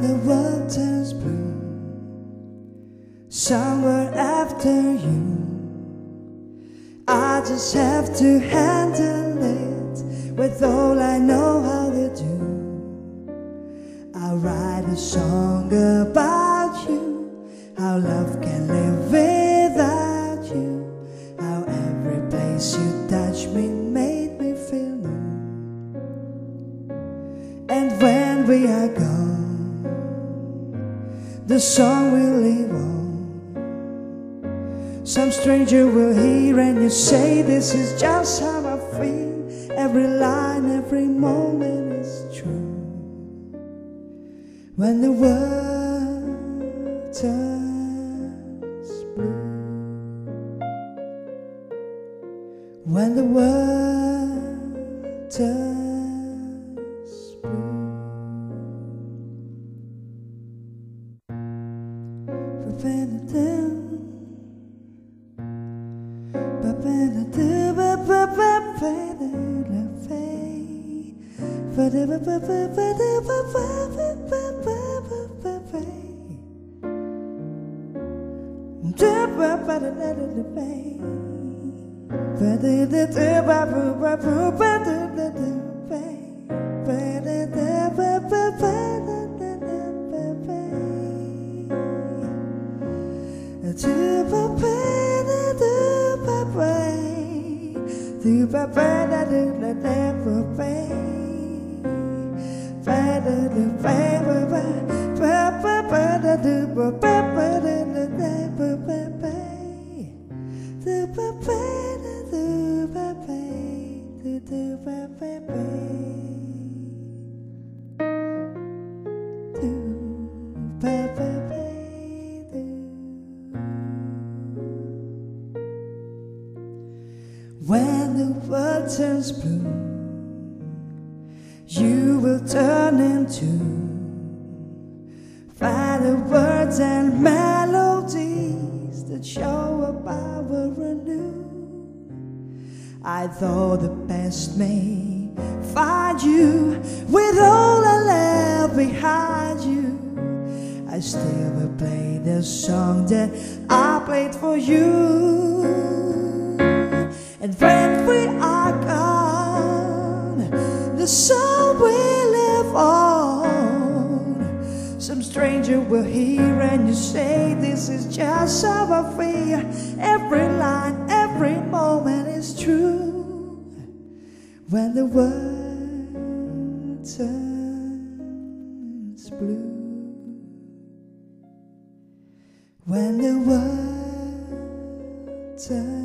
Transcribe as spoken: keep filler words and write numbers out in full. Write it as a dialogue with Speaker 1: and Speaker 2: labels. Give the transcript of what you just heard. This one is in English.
Speaker 1: the world turns blue, somewhere after you, I just have to handle it with all I know how to do. I'll write a song about you, how love can live without you, how every place you touch me made me feel new. And when we are gone, the song will live on. Some stranger will hear and you say, this is just how I feel. Every line, every moment is true. When the world turns blue, when the world turns blue. When the world turns blue, you will turn into fireworks and melodies that show a power anew. I thought the best may find you with all I left behind you. I still will play the song that I played for you. And when we are gone, the song will live on. Some stranger will hear and you say, this is just how I feel. Every line, every moment is true. When the world turns blue, when the world turns